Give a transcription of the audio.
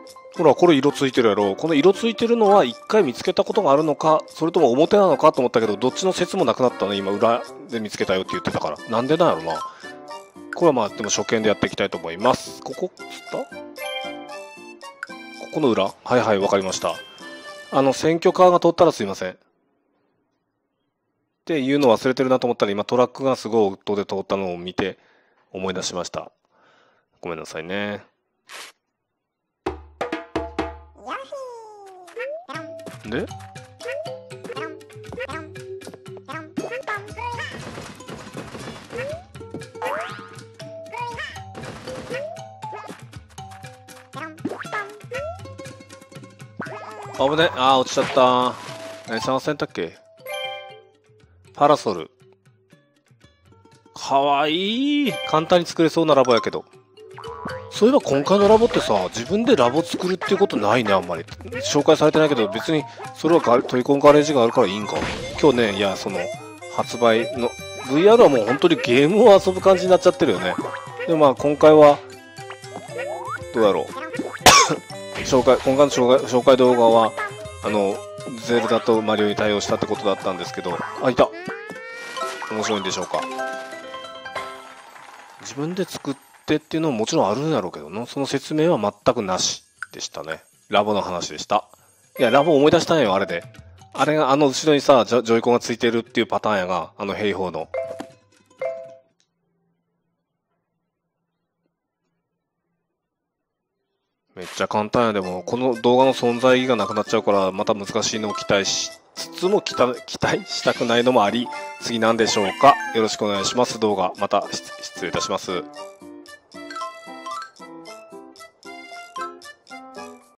ほら、これ色ついてるやろ。この色ついてるのは一回見つけたことがあるのか、それとも表なのかと思ったけど、どっちの説もなくなったね。今、裏で見つけたよって言ってたから。なんでなんやろな。これはまあ、でも初見でやっていきたいと思います。ここ、つったここの裏はいはい、わかりました。選挙カーが通ったらすいません。っていうの忘れてるなと思ったら、今トラックがすごい音で通ったのを見て思い出しました。ごめんなさいね。で危ね。あー、落ちちゃった。何探せんだっけ。パラソル。かわいい。簡単に作れそうなラボやけど。そういえば今回のラボってさ、自分でラボ作るっていうことないね、あんまり。紹介されてないけど、別にそれはトリコンガレージがあるからいいんか。今日ね、いや、発売の、VR はもう本当にゲームを遊ぶ感じになっちゃってるよね。で、まあ今回は、どうだろう。今回の紹介動画は、ゼルダとマリオに対応したってことだったんですけど、あ、いた。面白いんでしょうか。自分で作ってっていうのももちろんあるんやろうけどな、その説明は全くなしでしたね。ラボの話でした。いや、ラボ思い出したんよ、あれで。あれが後ろにさ、ジョイコンがついてるっていうパターンやが、兵法の。めっちゃ簡単や。でも、この動画の存在がなくなっちゃうから、また難しいのを期待しつつも期待したくないのもあり、次なんでしょうか。よろしくお願いします。動画、また失礼いたします。